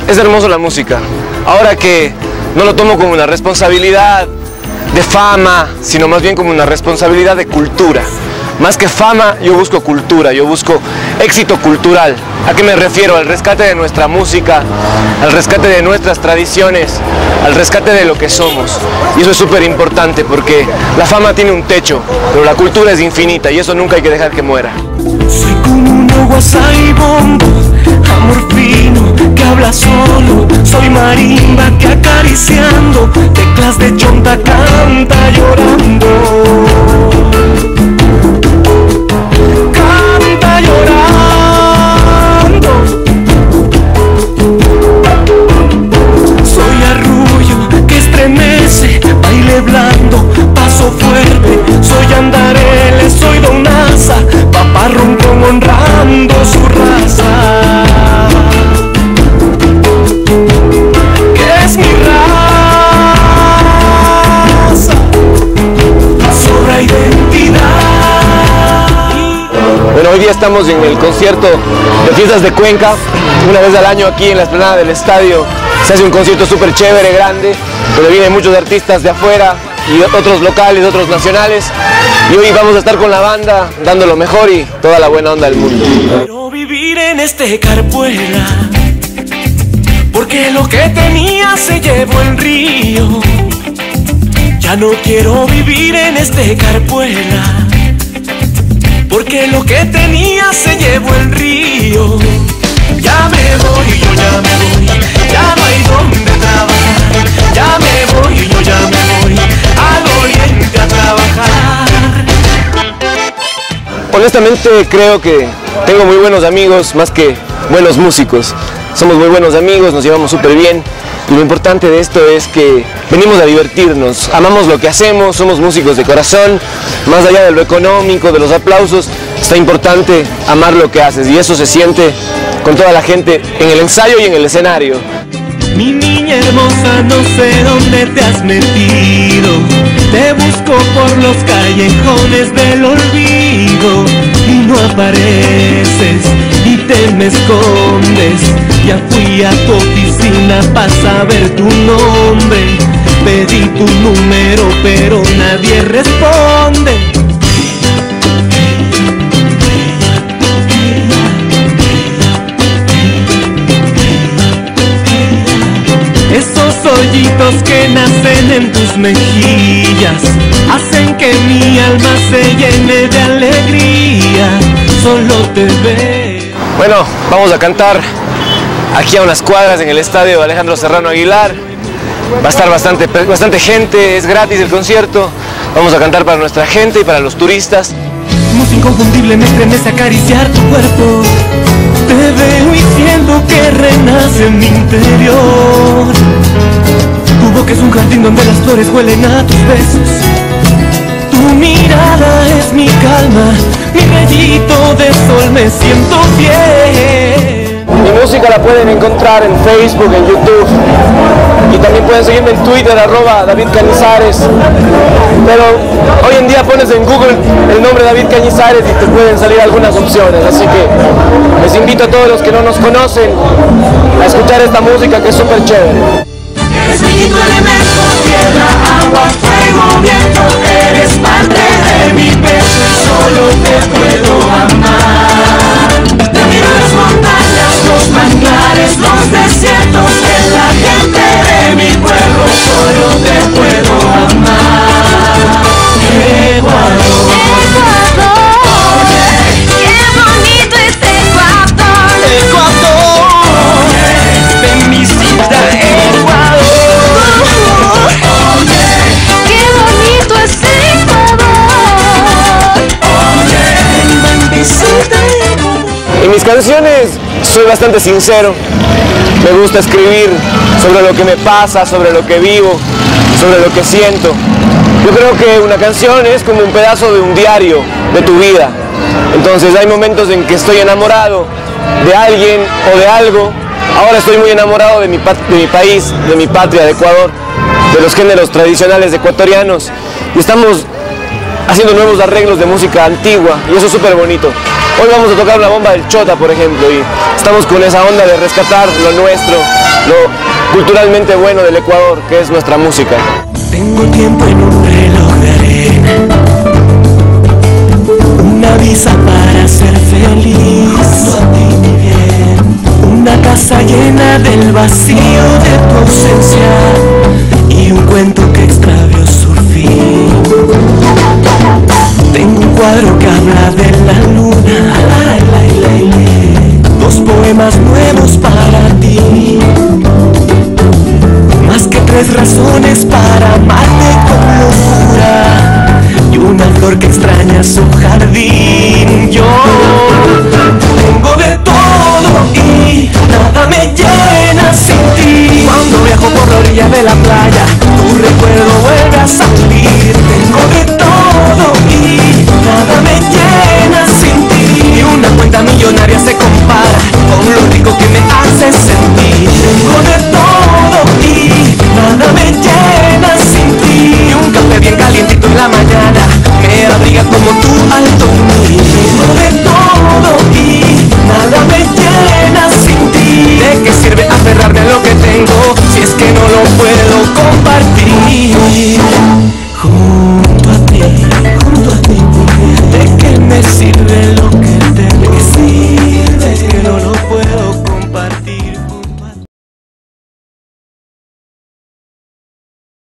Es hermoso la música. Ahora que no lo tomo como una responsabilidad de fama, sino más bien como una responsabilidad de cultura. Más que fama, yo busco cultura, yo busco éxito cultural. ¿A qué me refiero? Al rescate de nuestra música, al rescate de nuestras tradiciones, al rescate de lo que somos. Y eso es súper importante porque la fama tiene un techo, pero la cultura es infinita y eso nunca hay que dejar que muera. Soy como un guasa y bombo, amor fino que habla solo. Soy marimba que acariciando teclas de chonta canta llorando. Canta llorando. Soy arrullo que estremece, baile blando, paso fuerte. Soy andarele, soy donaza, paparrón como honrando su raza. Que es mi raza, sobra identidad. Bueno, hoy día estamos en el concierto de Fiestas de Cuenca. Una vez al año aquí en la explanada del estadio se hace un concierto súper chévere, grande, donde vienen muchos artistas de afuera y otros locales, otros nacionales. Y hoy vamos a estar con la banda, dando lo mejor y toda la buena onda del mundo. Quiero vivir en este Carpuela, porque lo que tenía se llevó el río. Ya no quiero vivir en este Carpuela, porque lo que tenía se llevó el río. Ya me voy, yo ya me voy, ya no hay donde trabajar. Ya me voy, yo ya me voy al oriente a trabajar. Honestamente creo que tengo muy buenos amigos, más que buenos músicos. Somos muy buenos amigos, nos llevamos súper bien. Y lo importante de esto es que venimos a divertirnos, amamos lo que hacemos, somos músicos de corazón. Más allá de lo económico, de los aplausos, está importante amar lo que haces y eso se siente con toda la gente en el ensayo y en el escenario. Mi niña hermosa, no sé dónde te has metido. Te busco por los callejones del olvido y no apareces y te me escondes. Ya fui a tu oficina para saber tu nombre. Pedí tu número pero nadie responde. Esos hoyitos que nacen en tus mejillas hacen que mi alma se llene de alegría. Solo te veo. Bueno, vamos a cantar aquí a unas cuadras en el estadio Alejandro Serrano Aguilar. Va a estar bastante gente, es gratis el concierto. Vamos a cantar para nuestra gente y para los turistas. Música inconfundible, me estremece acariciar tu cuerpo. Te veo y siento que renace en mi interior. Tu boca es un jardín donde las flores huelen a tus besos. Tu mirada es mi calma, mi rayito de sol, me siento bien. Mi música la pueden encontrar en Facebook, en YouTube y también pueden seguirme en Twitter, @DavidCañizares. Pero hoy en día pones en Google el nombre David Cañizares y te pueden salir algunas opciones, así que les invito a todos los que no nos conocen a escuchar esta música que es súper chévere. Eres mi quinto elemento, tierra, agua, fuego, viento. Eres parte de mi peso y solo te puedo amar. Te miro las montañas, los manglares, los desiertos. En la gente de mi pueblo solo te puedo amar. Ecuador. Oye, qué bonito es Ecuador. Ecuador, de mi ciudad Ecuador. Qué bonito es Ecuador. Oye, bendecida Ecuador. En mis canciones soy bastante sincero, me gusta escribir sobre lo que me pasa, sobre lo que vivo, sobre lo que siento. Yo creo que una canción es como un pedazo de un diario de tu vida. Entonces hay momentos en que estoy enamorado de alguien o de algo. Ahora estoy muy enamorado de mi país, de mi patria, de Ecuador, de los géneros tradicionales ecuatorianos. Y estamos haciendo nuevos arreglos de música antigua y eso es súper bonito. Hoy vamos a tocar la bomba del Chota, por ejemplo, y estamos con esa onda de rescatar lo nuestro, lo culturalmente bueno del Ecuador, que es nuestra música. Tengo tiempo en un reloj de arena, una visa para ser feliz, a ti mi bien, una casa llena del vacío de tu ausencia y un cuento que extravió su fin. Tengo un cuadro que habla de la luna, dos poemas nuevos para ti, más que 3 razones para amarte con locura y una flor que extraña su jardín. Yo tengo de todo y nada me llena sin ti. Cuando viajo por la orilla de la playa, tu recuerdo vuelve a salir. Tengo de todo y nada me llena sin ti. Y una cuenta millonaria se compara con lo rico que me hace sentir. Tengo de todo y nada me llena sin ti. Un café bien calientito en la mañana me abriga como tu alto